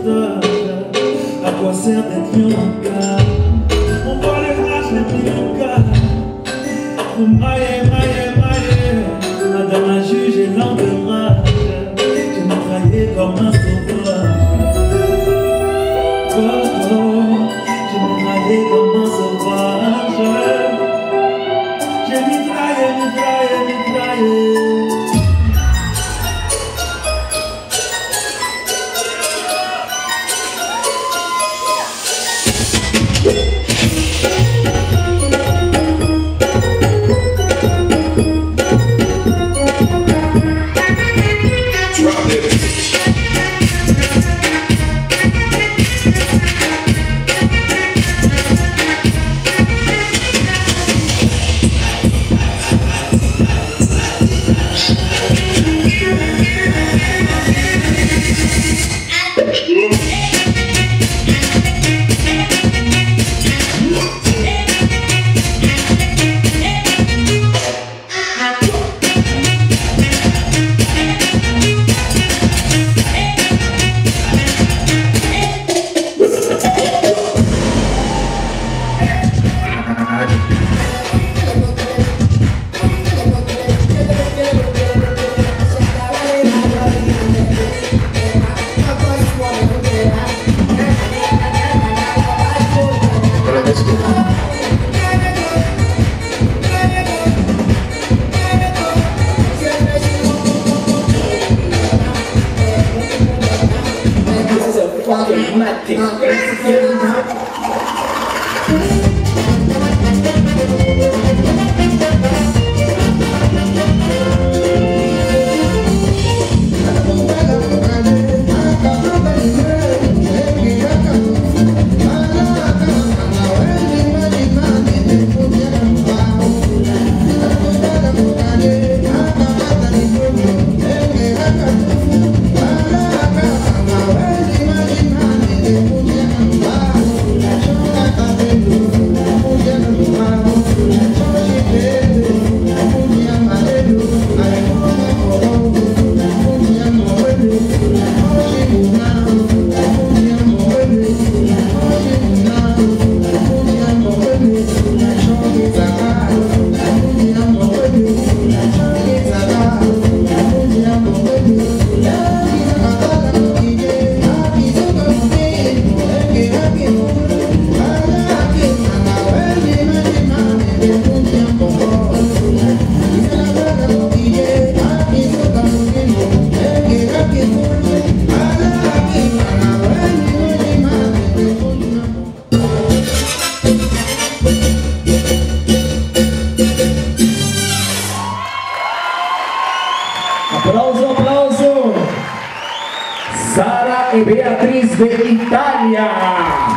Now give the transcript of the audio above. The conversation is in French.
sauvetage. À quoi sert d'être yoga? On voit les flashs, les plus yoga. Vous maillez, madame la juge et l'entourage. Je me trahis comme un sauvage. Oh, oh, je me trahis comme un sauvage. J'ai mitraillé. Sara e Beatriz de Italia.